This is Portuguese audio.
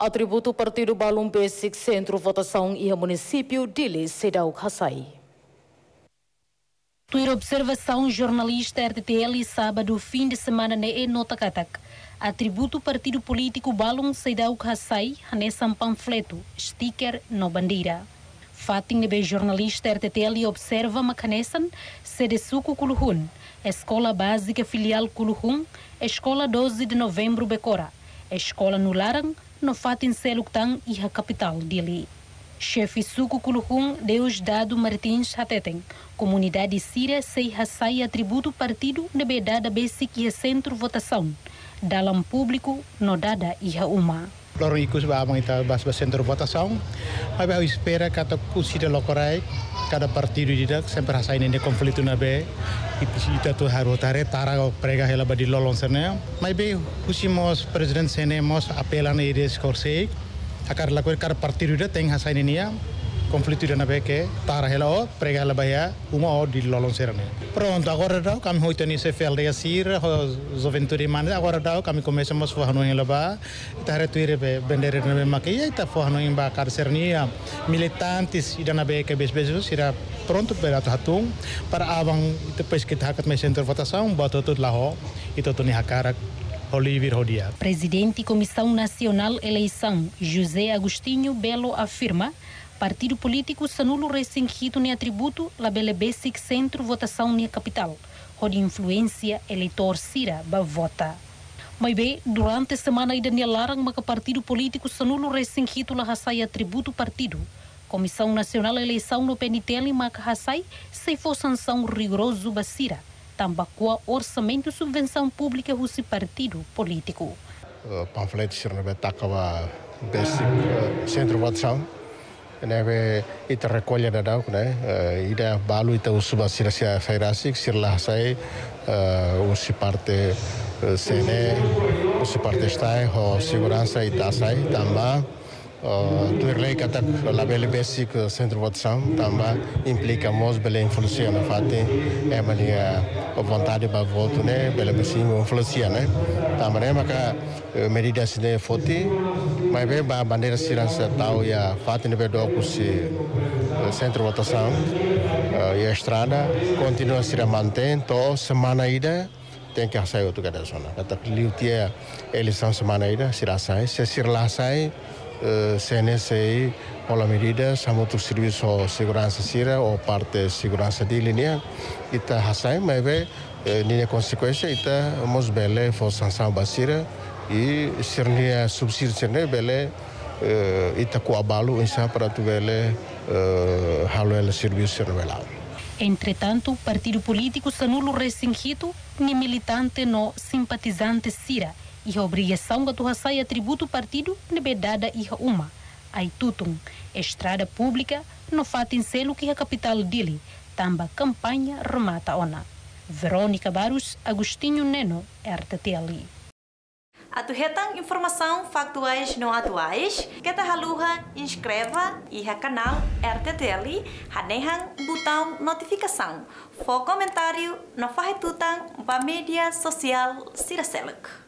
Atributo o Partido Balum Basic Centro Votação e o município Dili Sedau Kasai. Tua observação jornalista RTTL sábado fim de semana ne Notakatak. Atributo partido político Balum Sedau Kasai hanesan panfleto, sticker no bandeira. Fatin nebe jornalista RTTL observa macanesan sede suco Kuluhun, Escola Básica Filial Kuluhun, Escola 12 de Novembro Becora, Escola Nularang, no Fatin Seluktan e a capital dele. Chefe Suco Kuluhun Deus Dado Martins Hateten, comunidade síria sei Hassai atributo partido nebe dada basic e centro votação, dalam público no dada e a uma. Lorong ikus babang ita bas centro votação, mas eu espera kata kusida lokorai cada partido didak sempre Hassai nende conflito na be ita tu haru tare tara prega hela badi lolong sene, mas be husimos president sene mos apelan ires korsei akar lakukan cada partido didak teng Hassai nenia conflito na be que tara hela o prega hela bahia uma o di lolong sene. Pronto, agora dá kami hoito ni se fel de asir juventude man agora dá kami começamos a hanu hela ba ita retuire be bendera na be makia ita fo hanu ba kar sernia militantes ida na be que besbesos ira pronto para hatung para abang depois que hakat me centro votação boto tudo lá ho ito tu ni hakara Olivier Rodia. Presidente Comissão Nacional Eleição José Agostinho Belo afirma partido político sanulo recingido ne atributo la bele basic centro votação ne capital, onde influência eleitor sira ba vota. Mas bem, durante a semana ainda ne larang maka partido político sanulo recingido la Hassai atributo partido. Comissão Nacional Eleição no PNTL maka Hassai se for sanção rigoroso basira, tambaqua orçamento subvenção pública russo partido político. Panfleto sirna betakawa basic centro votação. Neve ita recolha da dau, né? Ida balu ita usuba sirasya fairasik sirlah sai usi parte sene usi parte stai ho segurança ita sai tamba tuirlei katak label basic centro votação tamba implica mos bela influência na fate é mania vontade para voto né bela basic influência né tamba né maka medidas de foti mas bem a bandeira segurança tal e a fate ne bedo kusi centro votação e a estrada continua a se manter to semana ida tem que sair outro cada zona katak liutia eleição semana ida será sai se sirlah sai CNSI pela medida samutu serviço segurança sira ou parte segurança de linha ita Hassai mas bem nina consequência ita mos bele for sanção basira e sernia subsídio sernia bele ita ku abalu insa para tu bele halo el serviço sernia. Entretanto, partido político sanulo recingido ni militante no simpatizante sira e a obrigação da Hassai atributo partido nebe dada e uma. Ai tutum, estrada pública no fatin selo que a capital dele, tamba campanha remata ona. Verônica Barros, Agostinho Neno, RTTL. Atuhetan informação factuais não atuais, que ta haluha inscreva e a canal RTTL, hanehan botão notificação. For comentário, não faz tutan para mídia social Siraseluk.